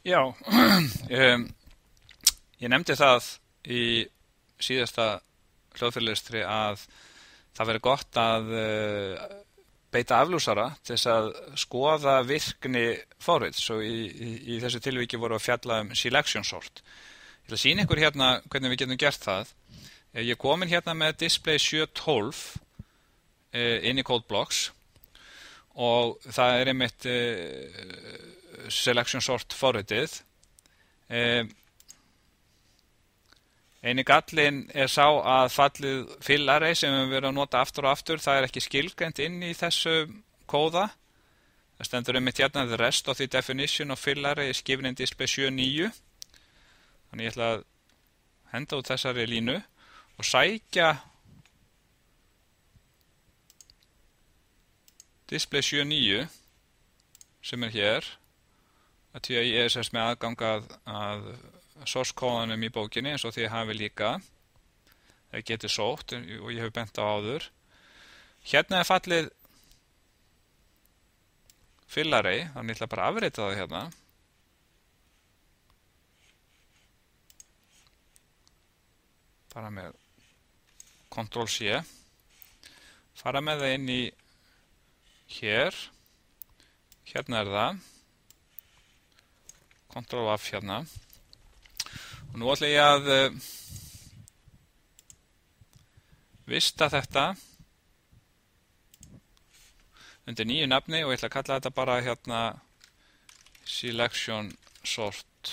Já, ég nefndi það í síðasta hljóðfæralestri að það væri gott að beita aflúsara til þess að skoða virkni forrits og í þessu tilviki voru að fjalla selection sort. Ég ætla að sýna ykkur hérna hvernig við getum gert það. Ég er komin hérna með display 712 inn í CodeBlocks og það er einmitt selection sort forritið. Eini gallinn er sá að fallið fill array sem við verðum að nota aftur og aftur, það er ekki skilgreint inn í þessu kóða. Það stendur einmitt hérna the rest of the definition of fill array is given in display 7.9. Þannig ég ætla að henda út þessari línu og sækja display 7.9 sem er hér. Því að ég er með aðgang að source kóðanum í bókinni eins og því hafi líka. Það getur sótt og ég hef bent á áður. Hérna er fallið fill array, þannig ég ætla bara að afrita það hérna. Bara með Ctrl+C. Fara með það inn í hér. Hérna er það. Ctrl+F hérna. Og nú ætla ég að vista þetta undir nýju nafni og ég ætla að kalla þetta bara hérna selection sort.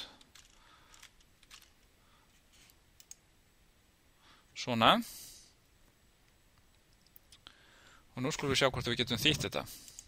Svona. Og nú skulum við sjá hvort við getum þýtt þetta.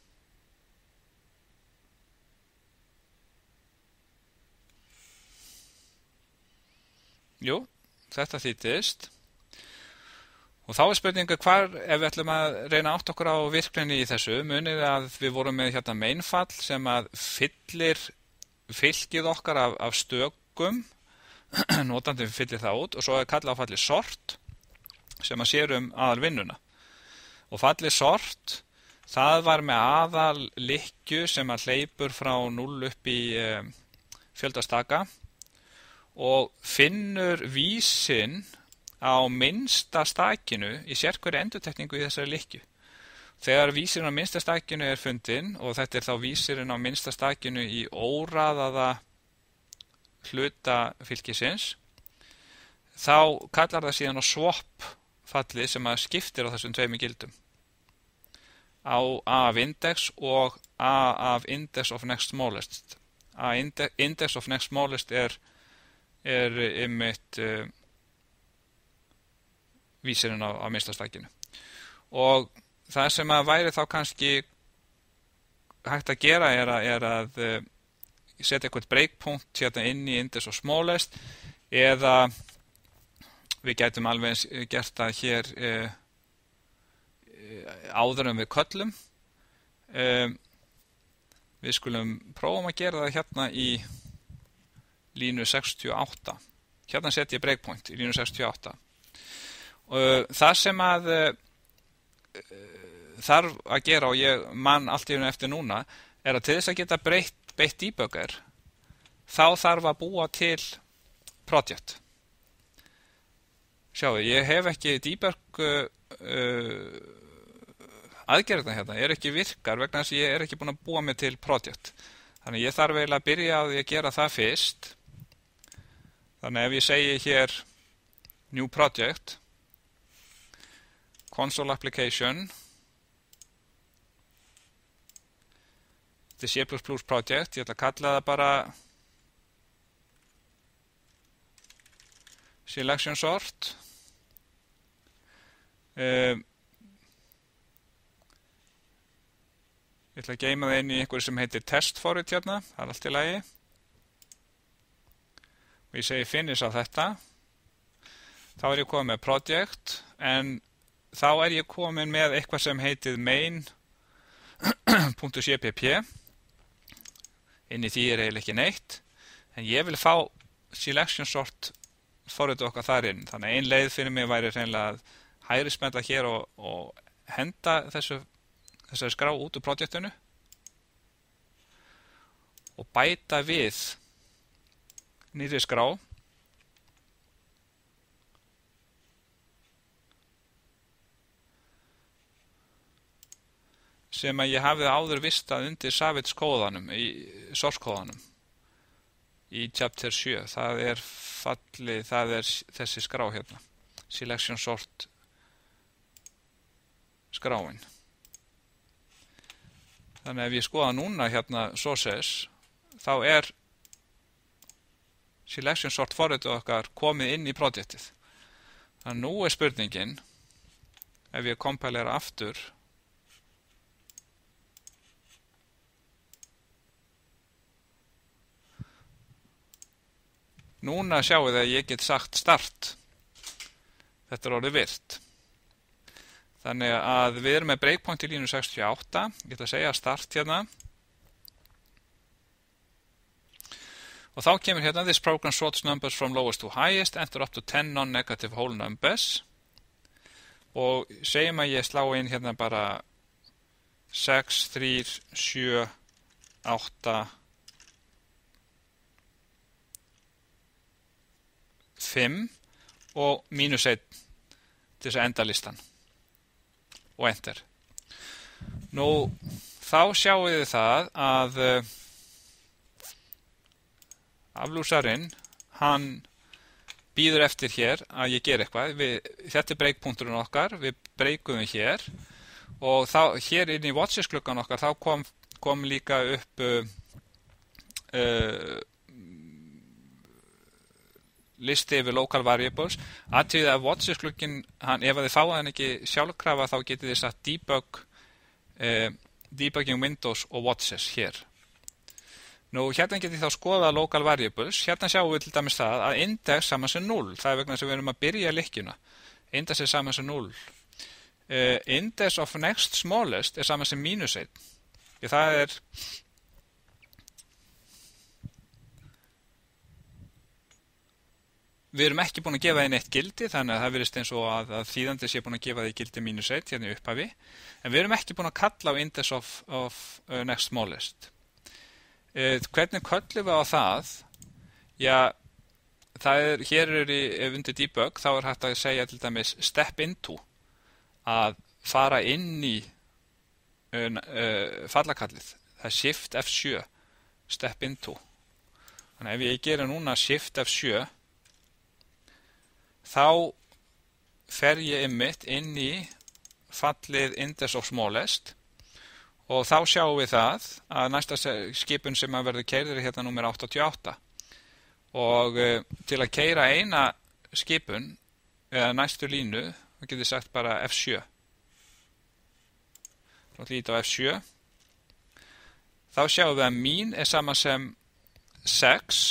Jú, þetta þýttist. Og þá er spurninga hvar, ef við ætlum að reyna átt okkur á virkninni í þessu, munið að við vorum með hérna mainfall sem að fyllir fylkið okkar af stökum, notandi fyllir það út, og svo er kallað á falli sort sem að sér aðalvinnuna. Og falli sort, það var með aðal lykkju sem að hleypur frá 0 upp í fjöldastaka og finnur vísinn á minnsta stakinu í sérhverri endurtekningu í þessari lykkju. Þegar vísirinn á minnsta stakinu er fundinn, og þetta er þá vísirinn á minnsta stakinu í óraðaða hluta fylkisins, þá kallar það síðan á swap fallið sem að skiptir á þessum tveimur gildum. Á A af index og A af index of next smallest. Index of next smallest er einmitt vísirinn á minnsta stakinu. Og það sem að væri þá kannski hægt að gera er að setja eitthvað breakpunkt hérna inn í index of smallest, eða við gætum alveg gert það hér áður en við köllum. Við skulum prófum að gera það hérna í línu 68. Hérna setjum ég breakpoint í línu 68. Það sem að þarf að gera, og ég man allt í einu eftir núna, er að til þess að geta beitt debugger, þá þarf að búa til project. Sjáu, ég hef ekki debug aðgerðina hérna, er ekki virkar vegna þess að ég er ekki búin að búa mig til project. Þannig ég þarf eiginlega að byrja á því að gera það fyrst. Þannig ef ég segi hér new project, console application, þetta er C++ project, ég ætla að kalla það bara selection sort. Ég ætla að geyma það inn í einhverju sem heitir test forrit hérna, það er allt í lagi. Og ég segi finish á þetta. Þá er ég komin með project, en þá er ég komin með eitthvað sem heitir main.cpp. Inn í því er eiginlega ekki neitt. En ég vil fá selection sort forritu okkar þar inn. Þannig að ein leið fyrir mig væri hreinlega að hægri smella hér og henda þessari skrá út úr projektinu og bæta við nýrri skrá sem að ég hafði áður vistað undir Savage kóðanum, í source kóðanum í chapter 7. Það er þessi skrá hérna, selection sort skráin. Þannig ef ég skoða núna hérna sources, þá er selection sort forritið okkar komið inn í projektið. Þannig nú er spurningin, ef ég kompælera aftur, núna sjáu þið að ég get sagt start. Þetta er orðið virt. Þannig að við erum með breakpoint í línu 68. Ég ætla að segja start hérna. Og þá kemur hérna this program sorts numbers from lowest to highest, enter up to 10 non-negative whole numbers. Og segjum að ég slá inn hérna bara 6, 3, 7, 8, 5 og mínus 1 til þess að enda listan og enter. Nú þá sjáum við það að aflúsarinn hann býður eftir hér að ég gera eitthvað. Þetta er breakpunkturinn okkar, við breikuðum hér og þá hér inn í watches gluggan okkar þá kom líka upp listi yfir local variables. Athugið að watches glugginn, ef þið fáið hann ekki sjálfkrafa þá getið þið satt debugging windows og watches hér. Nú hérna getið þá skoða local variables. Hérna sjáum við til dæmis það að index saman sem 0. Það er vegna sem við erum að byrja lykkjuna. Index er saman sem 0. Index of next smallest er saman sem mínus 1. Það er við erum ekki búin að gefa því neitt gildi, þannig að það virðist eins og að þýðandi sé búin að gefa því gildi mínus 1 hérna í upphafi, en við erum ekki búin að kalla á index of next smallest. Hvernig köllum við á það? Já, hér ef undir debug, þá er hægt að segja til dæmis step into, að fara inn í fallakallið. Það er shift F7, step into. Þannig ef ég gera núna shift F7, þá fer ég einmitt inn í fallið index of smallest og þá sjáum við það að næsta skipun sem að verður keyrð er hérna númer 88 og til að keyra eina skipun eða næstu línu, þá getur sagt bara F7. Þá líta á F7. Þá sjáum við að mín er sama sem 6.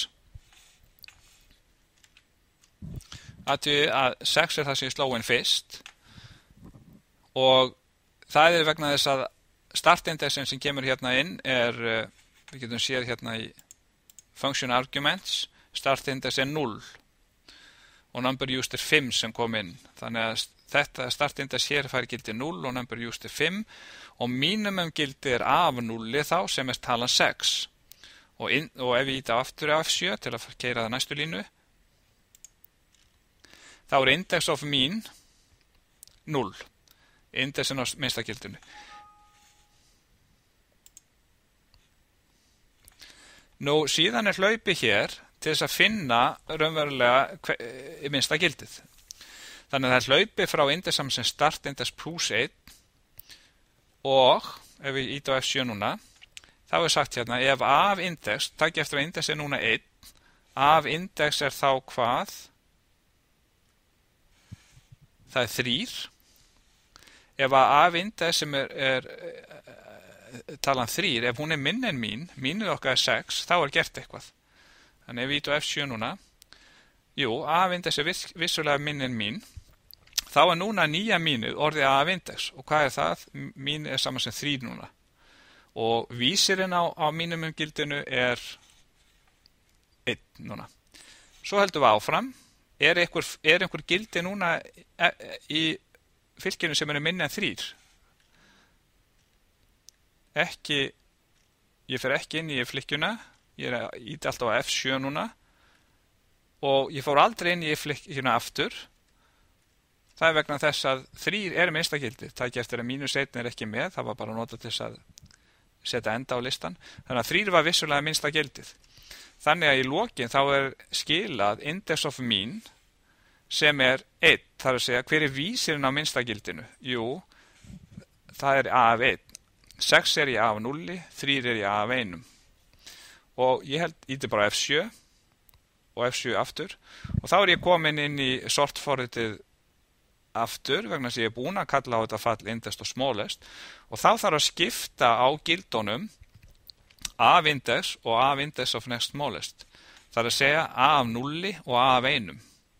Að 6 er það sem ég sló inn fyrst og það er vegna þess að startindexin sem kemur hérna inn er, við getum séð hérna í function arguments, startindex er 0 og number used er 5 sem kom inn. Þannig að þetta startindex hér fær gildi 0 og number used er 5 og minimum gildi er af 0 þá sem er talan 6 og ef ég íta aftur á F7 til að keyra það næstu línu, þá er index of mean 0. Indexin á minnsta gildinu. Nú síðan er hlaupi hér til þess að finna raunverulega minnsta gildið. Þannig að það er hlaupi frá index saman sem start index plus 1 og ef við íta á F7 núna, þá er sagt hérna ef af index, takk eftir að index er núna 1, af index er þá hvað? Það er 3. Ef að af index sem er talan 3, ef hún er minni en mínið okkar er 6, þá er gert eitthvað. Þannig ef við ítum á F7 núna, af index er vissulega minni en mín, þá er núna nýja mínið orðið af index. Og hvað er það? Mín er saman sem 3 núna. Og vísirinn á mínimumgildinu er 1 núna. Svo heldum við áfram. Er einhver gildi núna í fylkinu sem minni en 3? Ég fer ekki inn í fylkjuna, ég íti alltaf á F7 núna og ég fór aldrei inn í flikkina aftur. Það vegna þess að 3 minnsta gildið. Það gerst -1 ekki með, það var bara notað til þess að setja enda á listan. Þannig að 3 var vissulega minnsta gildið. Þannig að í lokin þá skilað index of mean sem 1. Það að segja, hver vísirinn á minnsta gildinu? Jú, það a af 1. 6 í a af 0, 3 í a af 1. Og ég íti bara F7 og F7 aftur. Og þá ég komin inn í sortforritið aftur, vegna þess að ég búin að kalla á þetta fall index og smallest. Og þá þarf að skipta á gildunum a af index og a af index of next smallest. Það að segja a af 0 og a af 1.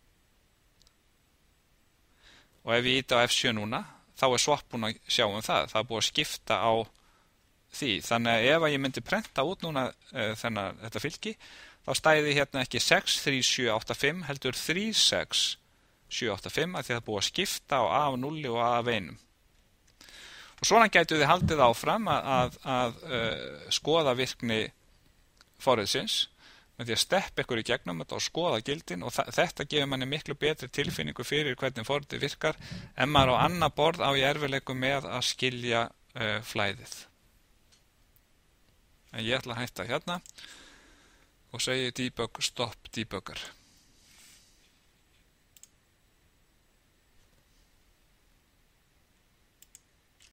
Og ef ég íti á F7 núna, þá swap búin að sjá það. Það búið að skipta á því. Þannig að ef ég myndi prenta út núna þetta fylki, þá stæði hérna ekki 6, 3, 7, 8, 5, heldur 3, 6, 7, 8, 5, að því það búið að skipta á a af 0 og a af 1. Og svona gætu þið haldið áfram að skoða virkni forriðsins, með því að steppa ykkur í gegnum þetta og skoða gildin, og þetta gefur manni miklu betri tilfinningu fyrir hvernig forritið virkar, en maður á annað borð á í erfiðleikum með að skilja flæðið. En ég ætla að hætta hérna og segi debug stop debugger.